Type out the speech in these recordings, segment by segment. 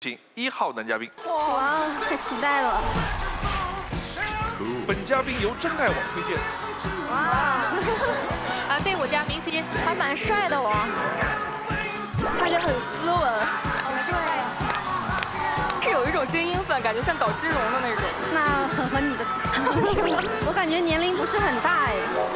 请1号男嘉宾。 哇，太期待了！ 本嘉宾由真爱网推荐。 哇， 啊，这我家明星， 还蛮帅的哦， 而且很斯文， 好帅。 是有一种精英范，感觉像搞金融的那种。 那很和你的，我感觉年龄不是很大哎。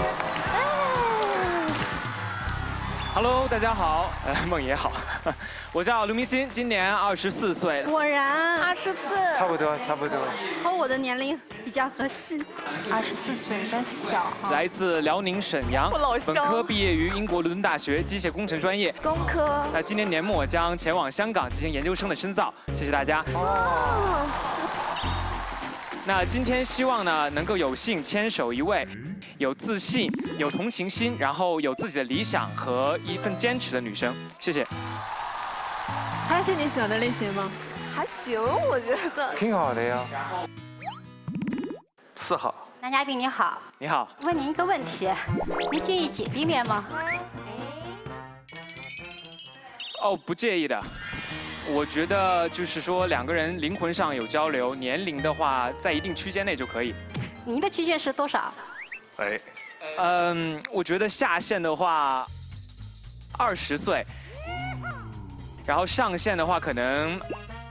Hello， 大家好，梦爷好，我叫刘明鑫，今年24岁。 果然 24， 差不多。 和我的年龄比较合适。24岁有点小哈。 来自辽宁沈阳， 老乡本科毕业于英国伦敦大学机械工程专业。 工科。 那今年年末将前往香港进行研究生的深造，谢谢大家。 哦。 那今天希望呢能够有幸牵手一位有自信、有同情心，然后有自己的理想和一份坚持的女生。谢谢。 他是你喜欢的类型吗？还行，我觉得。 挺好的呀。 4号男嘉宾你好， 你好， 问您一个问题，你介意姐弟恋吗？ 哦，不介意的。 我觉得就是说2个人灵魂上有交流，年龄的话在一定区间内就可以。 您的区间是多少？ 哎， 我觉得下限的话20岁，然后上限的话可能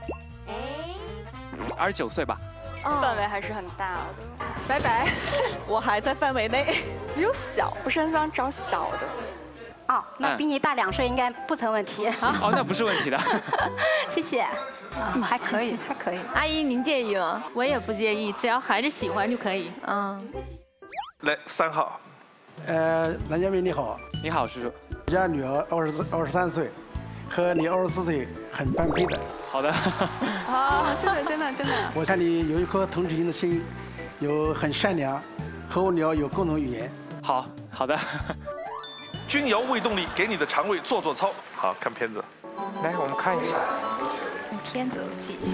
29岁吧。 范围还是很大的。拜拜，我还在范围内。只有小，不是很想找小的。 哦，那比你大2岁应该不成问题。 哦，那不是问题的。 谢谢。 还可以，还可以。 阿姨，您介意吗？我也不介意，只要孩子喜欢就可以。 嗯。 来3号。 男嘉宾你好。 你好，叔叔。 我家女儿23岁，和你24岁很般配的。 好的。 啊，真的。 我看你有一颗同情心的心，很善良，和我女儿有共同语言。 好的。 君瑶胃动力给你的肠胃做操。好看片子， 来我们看一下。 片子我记一下。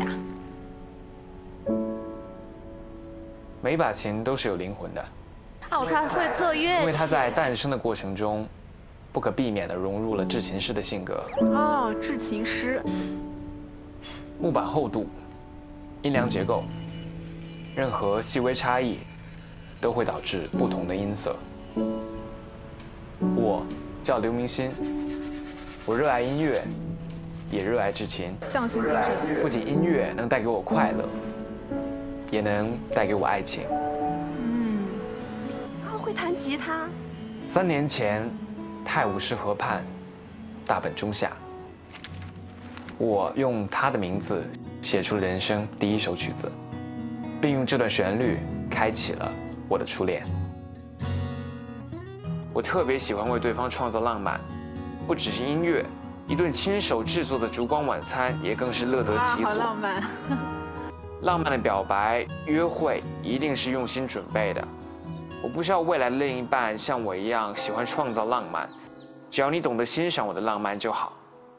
每一把琴都是有灵魂的。 哦，他会做乐器。 因为他在诞生的过程中，不可避免地融入了制琴师的性格。 哦，制琴师。 木板厚度、音量结构，任何细微差异，都会导致不同的音色。 我叫刘明鑫，我热爱音乐，也热爱制琴。 匠心精神。 不仅音乐能带给我快乐，也能带给我爱情。 会弹吉他。 3年前，泰晤士河畔，大本钟下，我用他的名字写出了人生第1首曲子，并用这段旋律开启了我的初恋。 我特别喜欢为对方创造浪漫，不只是音乐，一顿亲手制作的烛光晚餐也更是乐得其所。 好浪漫！ 浪漫的表白、约会一定是用心准备的。我不需要未来的另一半像我一样喜欢创造浪漫，只要你懂得欣赏我的浪漫就好。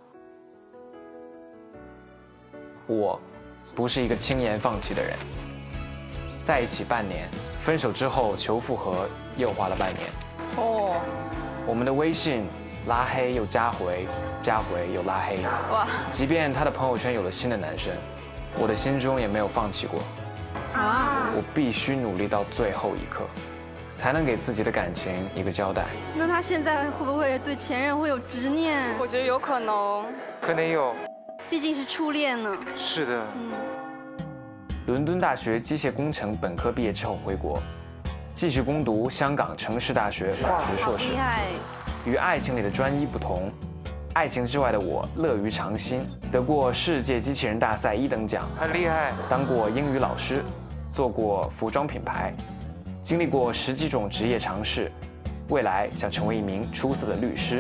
我不是一个轻言放弃的人。在一起半年，分手之后求复合又花了半年。 哦， 我们的微信拉黑又加回，加回又拉黑。哇！即便他的朋友圈有了新的男生，我的心中也没有放弃过。 啊！ 我必须努力到最后一刻，才能给自己的感情一个交代。 那他现在会不会对前任会有执念？ 我觉得有可能。 可能有。 毕竟是初恋呢。 是的。 伦敦大学机械工程本科毕业之后回国。 继续攻读香港城市大学法学硕士。 厉害！ 与爱情里的专一不同，爱情之外的我乐于尝新，得过世界机器人大赛1等奖， 很厉害。 当过英语老师，做过服装品牌，经历过10几种职业尝试，未来想成为一名出色的律师。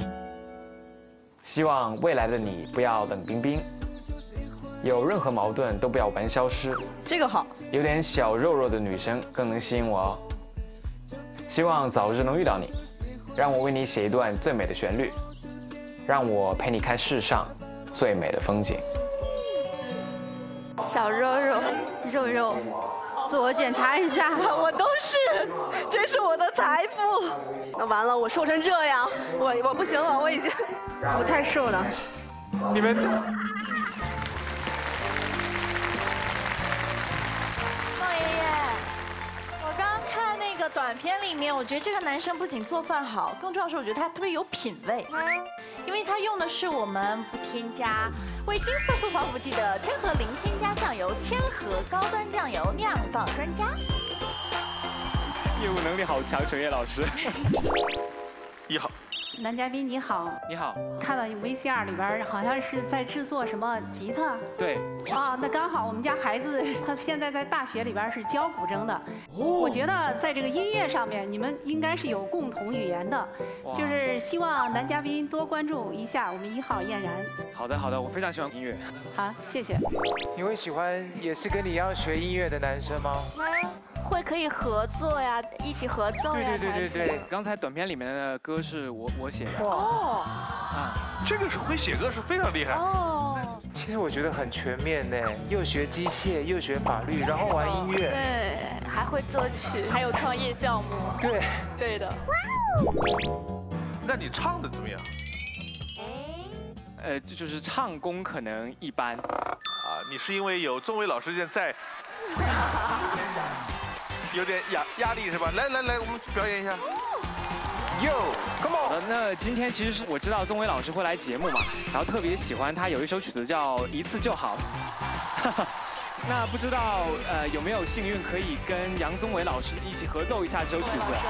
希望未来的你不要冷冰冰。 有任何矛盾都不要玩消失， 这个好。 有点小肉肉的女生更能吸引我哦。希望早日能遇到你，让我为你写一段最美的旋律，让我陪你看世上最美的风景。 小肉肉，肉肉，自我检查一下。 我都是，这是我的财富。那完了，我瘦成这样，我不行了，我已经，我太瘦了。 你们。 短片里面，我觉得这个男生不仅做饭好，更重要的是我觉得他特别有品味，因为他用的是我们不添加为金色素防腐剂的千和零添加酱油，千和高端酱油酿造专家。 业务能力好强，陈烨老师。 1号。 男嘉宾你好， 你好， 看到 VCR 里边好像是在制作什么吉他。 对。 啊，那刚好我们家孩子他现在在大学里边是教古筝的。我觉得在这个音乐上面，你们应该是有共同语言的，就是希望男嘉宾多关注一下我们1号燕然。 好的好的，我非常喜欢音乐。 好，谢谢。 你会喜欢也是跟你一样学音乐的男生吗？ 会可以合作呀，一起合奏呀。 对。 刚才短片里面的歌是我写的。 哦。 啊， 这个是会写歌是非常厉害。 哦。 其实我觉得很全面呢，又学机械，又学法律，然后玩音乐。 对，还会作曲，还有创业项目。 对。 对的。 那你唱的怎么样？ 就是唱功可能一般。 啊，你是因为有宗纬老师现在有点压力是吧？来，我们表演一下。 Yo，come on！ 那今天其实是我知道宗纬老师会来节目嘛，然后特别喜欢他有一首曲子叫《一次就好》。那不知道有没有幸运可以跟杨宗纬老师一起合奏一下这首曲子？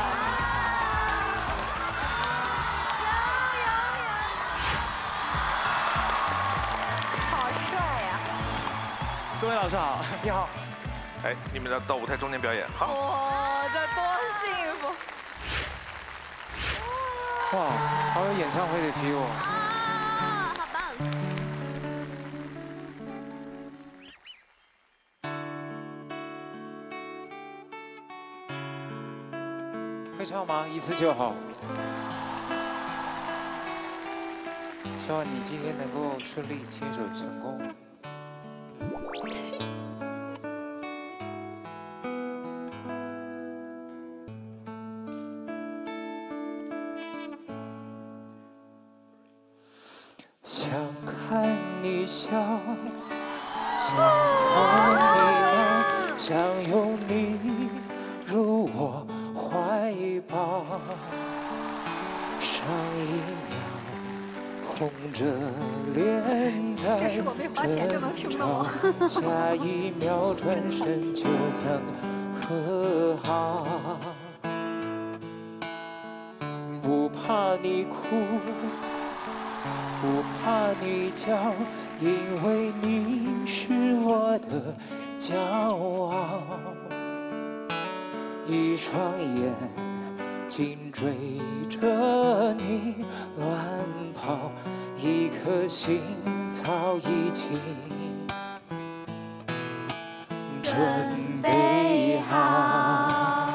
好帅呀！ 宗纬老师好， 你好。 哎，你们到舞台中间表演，好。 哇，这多幸福！ 哇，好有演唱会的 feel 哦。 啊，好棒！ 会唱吗？一次就好。希望你今天能够顺利牵手成功。想看你笑，想和你聊，想拥你入我怀抱。上一秒红着脸在争吵，下一秒转身就能和好。不怕你哭，不怕你叫，因为你是我的骄傲。一双眼紧追着你乱跑，一颗心早已经准备好。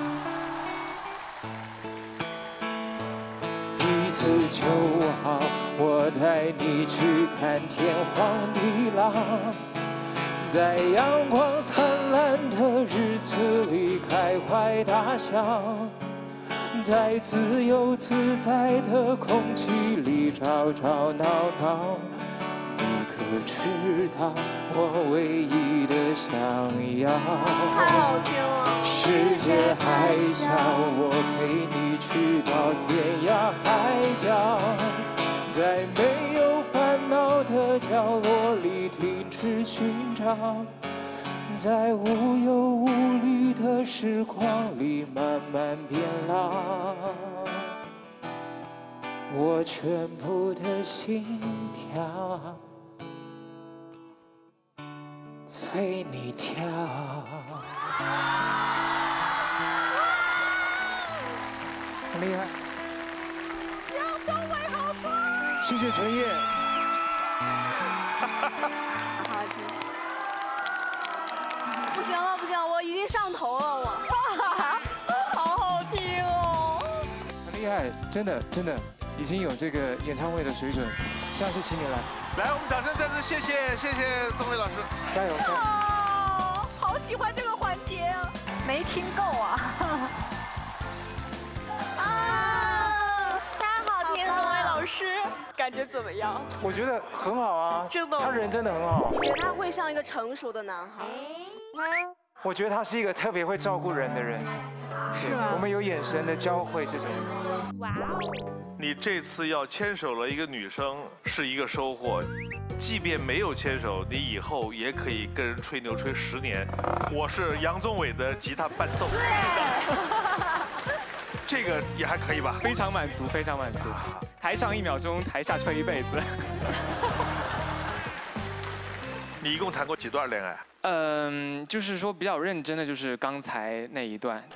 一次就好，我带你去看天荒地老，在阳光灿烂的日子里开怀大笑，在自由自在的空气里吵吵闹闹。你可知道我唯一的想要？ 太好听了！ 世界还小，我陪你去到天涯海角，在没有烦恼的角落里停止寻找，在无忧无虑的时光里慢慢变老。我全部的心跳随你跳。很厉害。 杨宗纬好帅！ 谢谢陈烨。 好听。不行了，不行了，我已经上头了，我。好好听哦。 很厉害，真的真的，已经有这个演唱会的水准。下次请你来。 来，我们掌声再次谢谢宗纬老师， 加油！加油！ 好喜欢这个环节啊！没听够啊！太好听了，宗纬老师，感觉怎么样？ 我觉得很好啊， 真的， 他人真的很好。 你觉得他会像一个成熟的男孩？ 我觉得他是一个特别会照顾人的人。 是吧？ 我们有眼神的交汇这种。 哇哦！ 你这次要牵手了一个女生是一个收获，即便没有牵手，你以后也可以跟人吹牛吹10年。我是杨宗纬的吉他伴奏。这个也还可以吧？ 非常满足，非常满足。台上1秒钟，台下吹一辈子。 你一共谈过几段恋爱？ 就是说比较认真的，就是刚才那一段。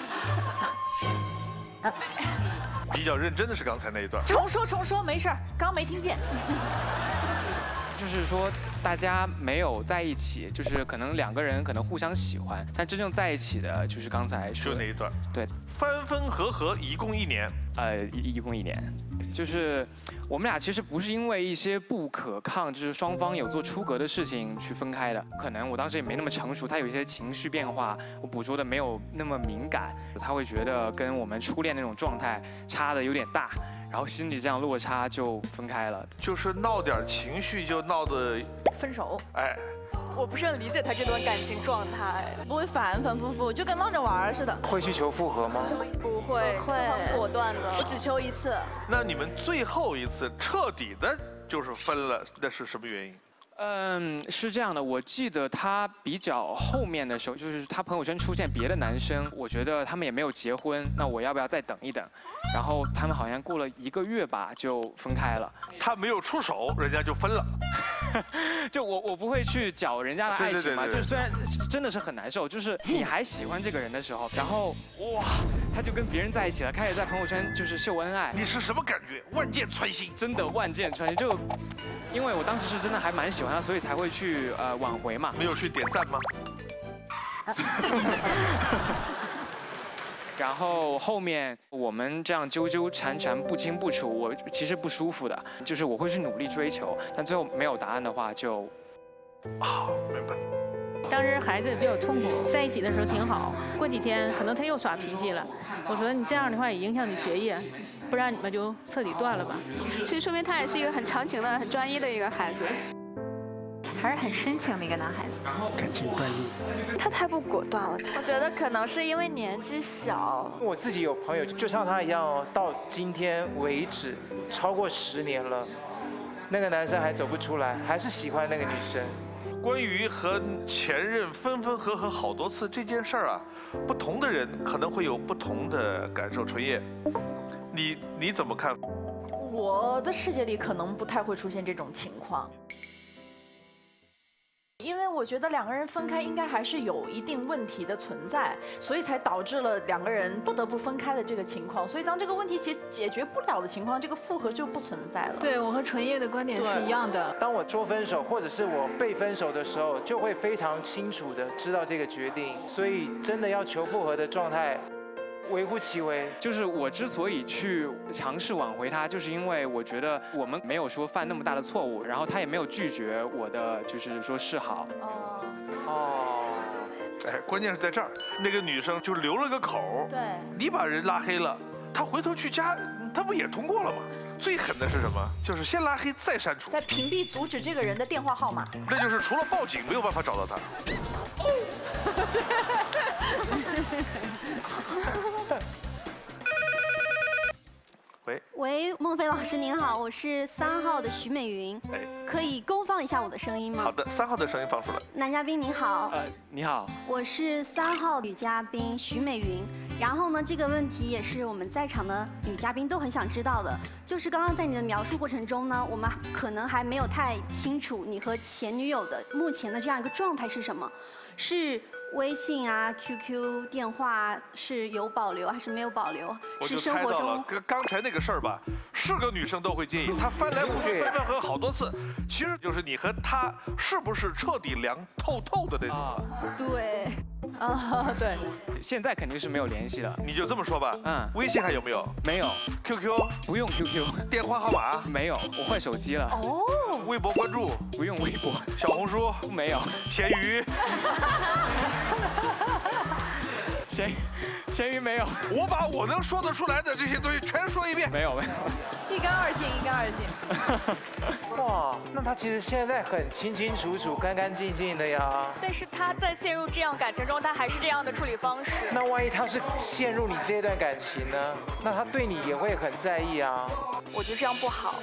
比较认真的是刚才那一段。 重说，没事儿，刚没听见。 就是说，大家没有在一起，就是可能2个人可能互相喜欢，但真正在一起的，就是刚才说就那一段。 对， 分分合合一共1年。 一共1年。就是我们俩其实不是因为一些不可抗，就是双方有做出格的事情去分开的。可能我当时也没那么成熟，他有一些情绪变化，我捕捉的没有那么敏感，他会觉得跟我们初恋那种状态差的有点大。然后心里这样落差就分开了， 就是闹点情绪就闹得分手。 哎， 我不是很理解他这段感情状态， 不会反复复，就跟闹着玩似的。 会去求复合吗？ 不会，很果断的，我只求一次。 那你们最后一次彻底的就是分了，那是什么原因？ 是这样的，我记得他比较后面的时候，就是他朋友圈出现别的男生，我觉得他们也没有结婚，那我要不要再等一等？然后他们好像过了1个月吧，就分开了。 他没有出手，人家就分了。 就我不会去搅人家的爱情嘛，就虽然真的是很难受，就是你还喜欢这个人的时候，然后哇，他就跟别人在一起了，开始在朋友圈就是秀恩爱。 你是什么感觉？万箭穿心， 真的万箭穿心。就因为我当时是真的还蛮喜欢他，所以才会去挽回嘛。 没有去点赞吗？ 然后后面我们这样纠纠缠缠不清不楚，我其实不舒服的，就是我会去努力追求，但最后没有答案的话就， 明白。 当时孩子也比较痛苦，在一起的时候挺好，过几天可能他又耍脾气了。我说你这样的话也影响你学业，不然你们就彻底断了吧。 其实说明他也是一个很长情的、很专一的一个孩子。 还是很深情的一个男孩子， 感情专一。 他太不果断了， 我觉得可能是因为年纪小。 我自己有朋友，就像他一样哦，到今天为止超过10年了，那个男生还走不出来，还是喜欢那个女生。 关于和前任分分合合好多次这件事儿啊，不同的人可能会有不同的感受。纯叶，你怎么看？ 我的世界里可能不太会出现这种情况。因为我觉得2个人分开应该还是有一定问题的存在，所以才导致了2个人不得不分开的这个情况。所以当这个问题解决不了的情况，这个复合就不存在了。 对，我和纯叶的观点是一样的。 当我说分手，或者是我被分手的时候，就会非常清楚的知道这个决定。所以真的要求复合的状态，微乎其微。 就是我之所以去尝试挽回他，就是因为我觉得我们没有说犯那么大的错误，然后他也没有拒绝我的，就是说示好。 哎，关键是在这儿，那个女生就留了个口。 对， 你把人拉黑了，他回头去加，他不也通过了吗？最狠的是什么？就是先拉黑再删除， 再屏蔽阻止这个人的电话号码。 那就是除了报警没有办法找到他。 喂，孟非老师您好，我是3号的徐美云，可以公放一下我的声音吗？ 好的，3号的声音放出来。 男嘉宾您好， 你好， 我是3号女嘉宾徐美云。然后呢，这个问题也是我们在场的女嘉宾都很想知道的，就是刚刚在你的描述过程中呢，我们可能还没有太清楚你和前女友的目前的这样一个状态是什么，是微信啊、QQ 电话是有保留还是没有保留？是生活中刚才那个事儿吧，是个女生都会介意，她翻来覆去分分合好多次，其实就是你和她是不是彻底凉透透的那种。 对。 对，现在肯定是没有联系了。 你就这么说吧，微信还有没有？ 没有。 QQ 不用 QQ。 电话号码没有，我换手机了。 微博关注不用微博。 小红书没有。 闲鱼。 咸鱼没有。 我把我能说得出来的这些东西全说一遍。 没有。 一干二净，一干二净。 哇，那他其实现在很清清楚楚、干干净净的呀。 但是他在陷入这样感情中，他还是这样的处理方式。 那万一他是陷入你这段感情呢？那他对你也会很在意啊。 我觉得这样不好。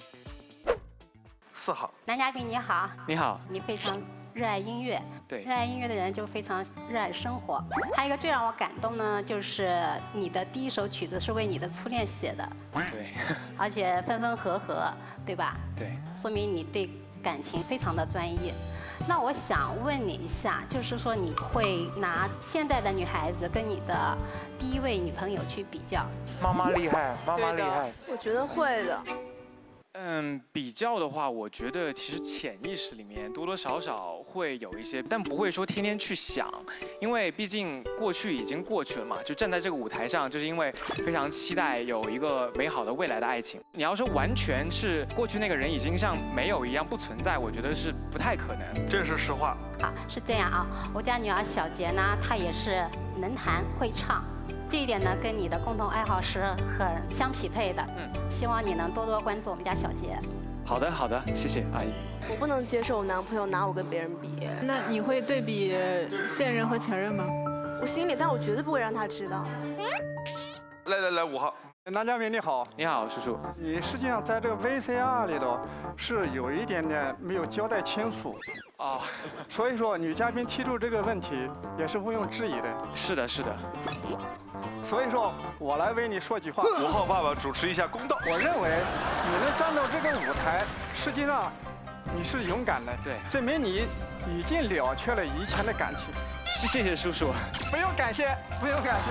4号， 男嘉宾你好。 你好。 你非常热爱音乐， 对， 热爱音乐的人就非常热爱生活。还有一个最让我感动呢，就是你的第一首曲子是为你的初恋写的， 对， 而且分分合合，对吧？ 对， 说明你对感情非常的专一。那我想问你一下，就是说你会拿现在的女孩子跟你的第一位女朋友去比较？ 妈妈厉害，妈妈厉害。 我觉得会的。 比较的话，我觉得其实潜意识里面多多少少会有一些，但不会说天天去想，因为毕竟过去已经过去了嘛。就站在这个舞台上，就是因为非常期待有一个美好的未来的爱情。你要说完全是过去那个人已经像没有一样不存在，我觉得是不太可能。 这是实话。 啊，是这样啊，我家女儿小杰呢，她也是能弹会唱。这一点呢，跟你的共同爱好是很相匹配的。希望你能多多关注我们家小杰。 好的，好的，谢谢阿姨。 我不能接受我男朋友拿我跟别人比。 那你会对比现任和前任吗？ 我心里，但我绝对不会让他知道。 来5号， 男嘉宾你好。 你好，叔叔。 你实际上在这个 VCR 里头是有一点点没有交代清楚。 哦， 所以说女嘉宾提出这个问题也是毋庸置疑的。 是的，是的。 所以说，我来为你说句话。 5号爸爸主持一下公道。 我认为你能站到这个舞台，实际上你是勇敢的， 对， 证明你已经了却了以前的感情。 谢谢叔叔。 不用感谢，不用感谢。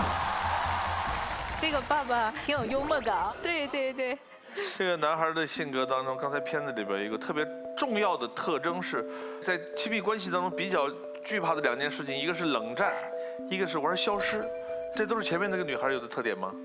这个爸爸挺有幽默感。对对对。 这个男孩的性格当中，刚才片子里边有一个特别重要的特征是，在亲密关系当中比较惧怕的2件事情，一个是冷战，一个是玩消失。这都是前面那个女孩有的特点吗？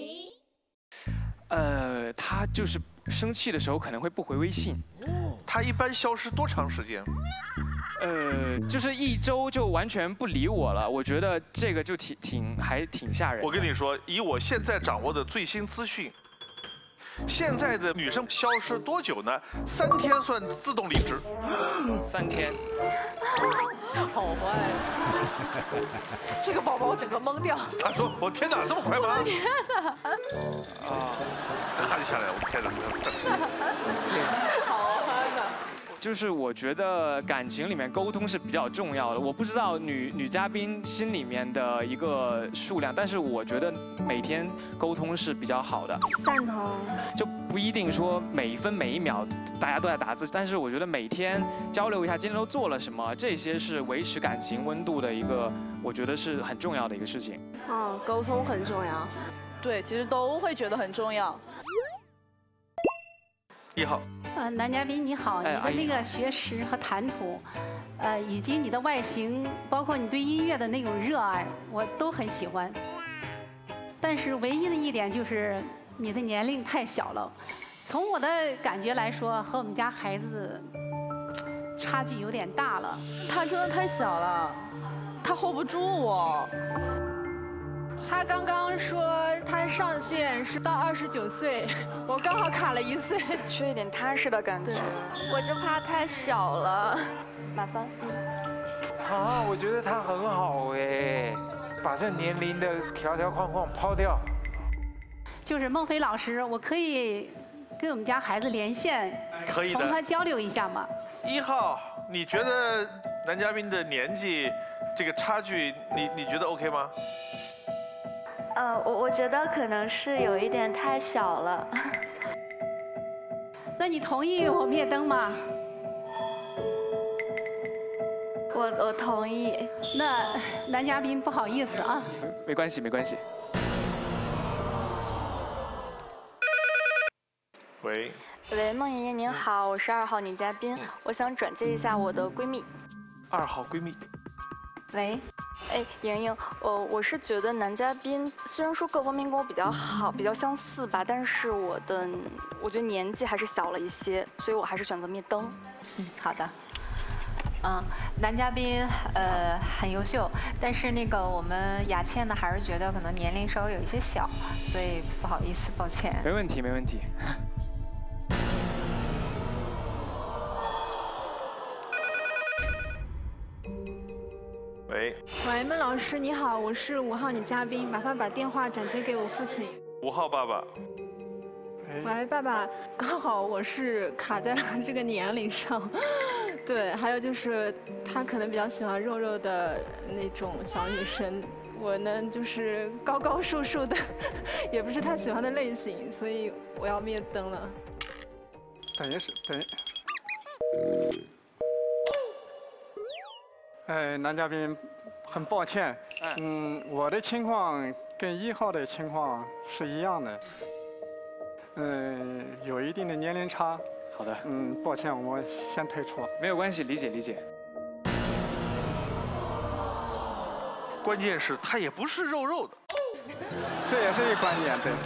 她就是生气的时候可能会不回微信。 她一般消失多长时间？ 就是1周就完全不理我了。我觉得这个就还挺吓人。 我跟你说，以我现在掌握的最新资讯，现在的女生消失多久呢？3天算自动离职。 3天。 好坏。这个宝宝整个懵掉。 他说：“我天哪，这么快吗？” 我天哪！ 啊，汗下来了，我天哪！ 好憨呐。 就是我觉得感情里面沟通是比较重要的。我不知道女嘉宾心里面的一个数量，但是我觉得每天沟通是比较好的。 赞同。 就不一定说每一分每一秒大家都在打字，但是我觉得每天交流一下今天都做了什么，这些是维持感情温度的一个，我觉得是很重要的一个事情。 沟通很重要。 对，其实都会觉得很重要。 1号。 男嘉宾你好，你的那个学识和谈吐，以及你的外形，包括你对音乐的那种热爱，我都很喜欢。但是唯一的一点就是你的年龄太小了，从我的感觉来说，和我们家孩子差距有点大了。 他真的太小了，他 hold 不住我。 他刚刚说他上线是到29岁，我刚好卡了1岁， 缺一点踏实的感觉。 我就怕太小了。 满分。 啊，我觉得他很好哎，把这年龄的条条框框抛掉。 就是孟非老师，我可以跟我们家孩子连线， 可以的， 同他交流一下吗 ？1号，你觉得男嘉宾的年纪这个差距，你觉得 OK 吗？ 我觉得可能是有一点太小了。 那你同意我灭灯吗？ 我同意。 那男嘉宾不好意思啊。 没关系，没关系。 喂。 喂，孟妍妍您好，我是2号女嘉宾，我想转接一下我的闺蜜。 2号闺蜜。 喂，哎，莹莹，我是觉得男嘉宾虽然说各方面跟我比较好，比较相似吧，但是我觉得年纪还是小了一些，所以我还是选择灭灯。 好的。 男嘉宾很优秀，但是那个我们雅倩呢，还是觉得可能年龄稍微有一些小，所以不好意思，抱歉。 没问题，没问题。 喂， 孟老师你好，我是5号女嘉宾，麻烦把电话转接给我父亲。 5号爸爸。 喂，爸爸，刚好我是卡在了这个年龄上，对，还有就是他可能比较喜欢肉肉的那种小女生，我呢就是高高瘦瘦的，也不是他喜欢的类型，所以我要灭灯了。 男嘉宾，很抱歉，我的情况跟1号的情况是一样的。有一定的年龄差。 好的。 抱歉，我先退出。 没有关系，理解理解。 关键是他也不是肉肉的。 这也是一个关键，对。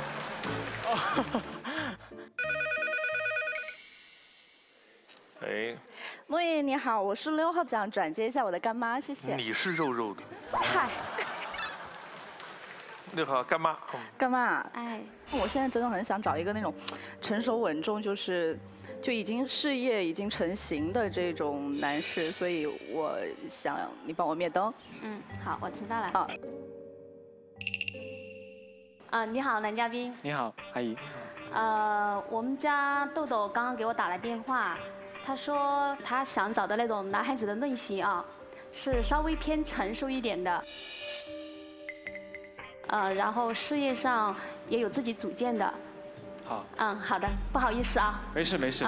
哎。 莫言你好，我是6号，想转接一下我的干妈，谢谢。 你是肉肉的。 嗨。 6号干妈， 干妈，哎，我现在真的很想找一个那种成熟稳重，就已经事业已经成型的这种男士，所以我想你帮我灭灯。 好，我知道了。 好。 你好，男嘉宾。 你好，阿姨。 我们家豆豆刚刚给我打了电话，他说他想找的那种男孩子的类型啊，是稍微偏成熟一点的。 然后事业上也有自己主见的。 好。 好的，不好意思啊。 没事没事。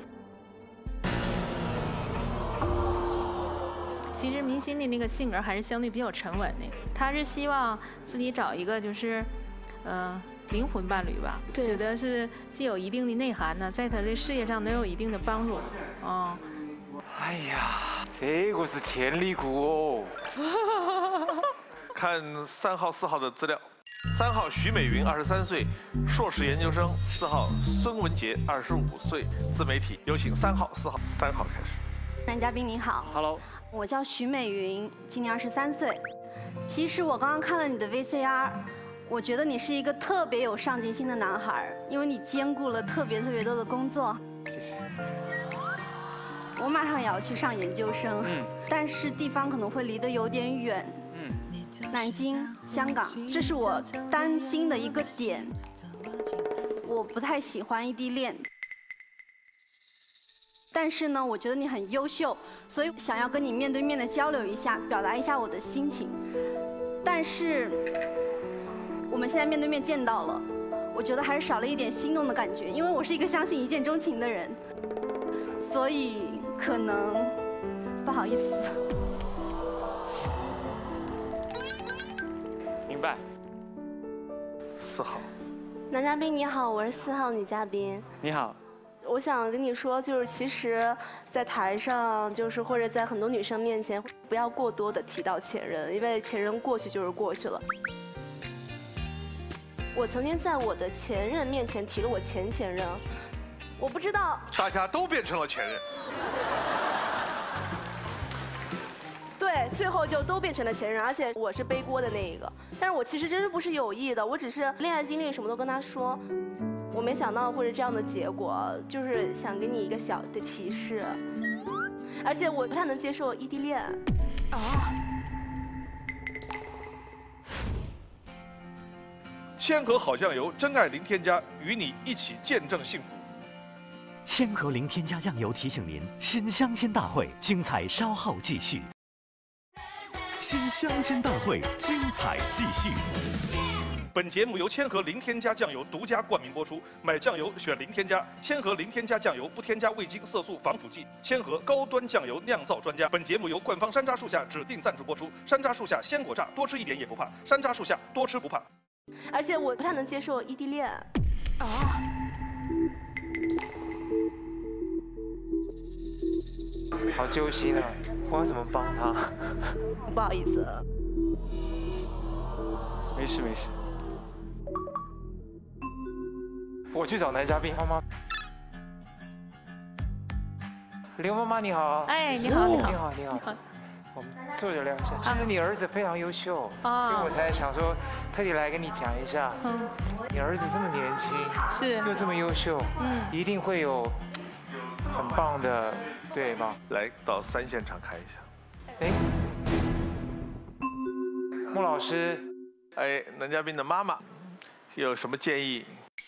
其实明星的那个性格还是相对比较沉稳的，他是希望自己找一个就是，灵魂伴侣吧。对。觉得是既有一定的内涵呢，在他的事业上能有一定的帮助。 哎呀，这个是潜力股哦。 看3号、4号的资料，3号徐美云，23岁，硕士研究生；4号孙文杰，25岁，自媒体。有请3号、4号，3号开始。 男嘉宾您好 ，Hello， 我叫徐美云，今年23岁。其实我刚刚看了你的 VCR， 我觉得你是一个特别有上进心的男孩，因为你兼顾了特别多的工作。 谢谢。 我马上也要去上研究生，但是地方可能会离得有点远。 南京、香港，这是我担心的一个点。我不太喜欢异地恋，但是呢，我觉得你很优秀，所以想要跟你面对面的交流一下，表达一下我的心情。但是我们现在面对面见到了，我觉得还是少了一点心动的感觉，因为我是一个相信一见钟情的人，所以可能不好意思。 明白。 4号， 男嘉宾你好，我是4号女嘉宾。 你好。 我想跟你说，就是其实，在台上，就是或者在很多女生面前，不要过多的提到前任，因为前任过去就是过去了。我曾经在我的前任面前提了我前任，我不知道。 大家都变成了前任。 对，最后就都变成了前任，而且我是背锅的那一个。但是我其实真的不是有意的，我只是恋爱经历什么都跟他说，我没想到会是这样的结果，就是想给你一个小的提示。而且我不太能接受异地恋。 千和好酱油，真爱零添加，与你一起见证幸福。 千和零添加酱油提醒您：新相亲大会精彩稍后继续。新相亲大会精彩继续。 本节目由千和零添加酱油独家冠名播出，买酱油选零添加，千和零添加酱油不添加味精、色素、防腐剂，千和高端酱油酿造专家。本节目由冠方山楂树下指定赞助播出，山楂树下鲜果榨，多吃一点也不怕，山楂树下多吃不怕。 而且我不太能接受异地恋。 好揪心啊！我要怎么帮他？ 不好意思。 没事没事。 我去找男嘉宾好吗？ 刘妈妈你好。 哎，你好，你好， 你好，你好。我们坐着聊一下。其实你儿子非常优秀，所以我才想说特地来跟你讲一下。你儿子这么年轻， 是又这么优秀，一定会有很棒的，对吧？ 来到3现场看一下。 哎，穆老师， 哎，男嘉宾的妈妈有什么建议？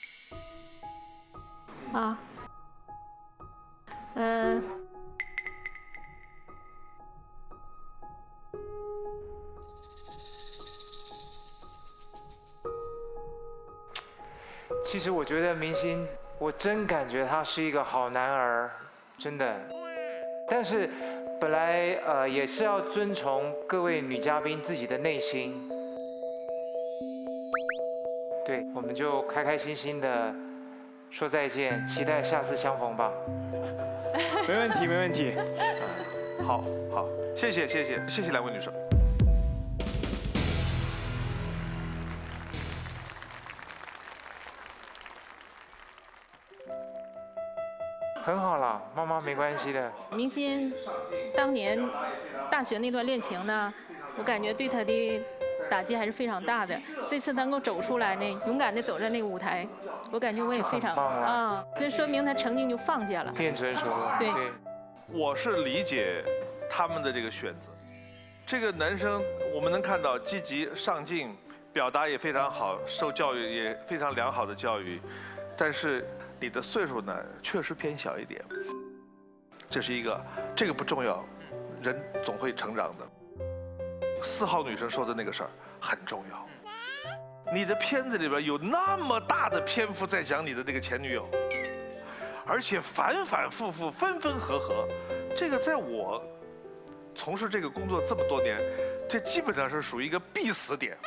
啊， 其实我觉得明星，我真感觉他是一个好男儿，真的。但是本来也是要遵从各位女嘉宾自己的内心。对，我们就开开心心的说再见，期待下次相逢吧。 没问题，没问题。 好，谢谢2位女生。 很好了，妈妈没关系的。 明星当年大学那段恋情呢，我感觉对他的打击还是非常大的。这次能够走出来呢，勇敢地走在那个舞台，我感觉我也非常啊，这说明他曾经就放下了， 变成熟了。 对， 我是理解他们的这个选择。这个男生我们能看到积极上进，表达也非常好，受教育也非常良好的教育，但是你的岁数呢确实偏小一点。这是一个，这个不重要，人总会成长的。4号女生说的那个事儿很重要。你的片子里边有那么大的篇幅在讲你的那个前女友，而且反反复复、分分合合，这个在我从事这个工作这么多年，这基本上是属于一个必死点。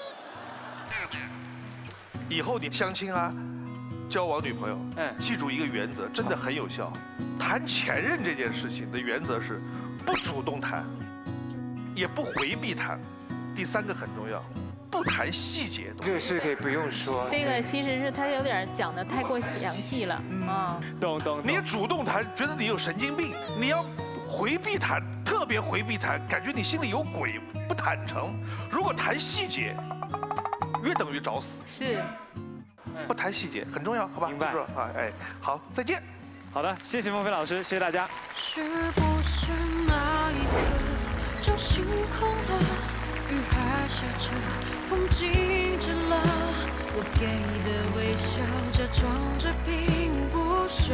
以后你相亲啊，交往女朋友，记住一个原则，真的很有效。谈前任这件事情的原则是，不主动谈，也不回避谈。第3个很重要，不谈细节。 这个是可以不用说。 这个其实是他有点讲的太过详细了啊。 懂。 你主动谈，觉得你有神经病；你要回避谈，特别回避谈，感觉你心里有鬼，不坦诚。如果谈细节，约等于找死。 是。 不谈细节很重要，好吧？ 明白。 哎，好，再见。 好的，谢谢孟非老师，谢谢大家。 是不是那一刻就星空了，雨还下着，风静止了，我给的微笑假装着并不深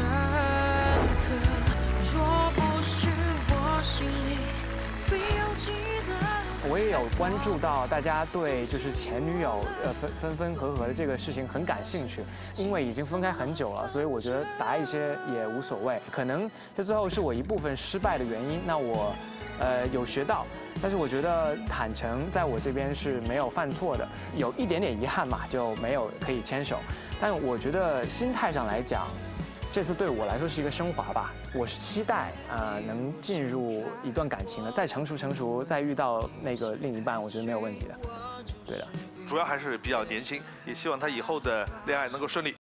刻，若不是我心里非要记得。 我也有关注到大家对就是前女友分分合合的这个事情很感兴趣，因为已经分开很久了，所以我觉得答一些也无所谓。可能这最后是我一部分失败的原因，那我有学到，但是我觉得坦诚在我这边是没有犯错的，有一点点遗憾嘛，就没有可以牵手。但我觉得心态上来讲，这次对我来说是一个升华吧。我是期待能进入一段感情的，再成熟，再遇到那个另一半，我觉得没有问题的。对的， 主要还是比较年轻，也希望他以后的恋爱能够顺利。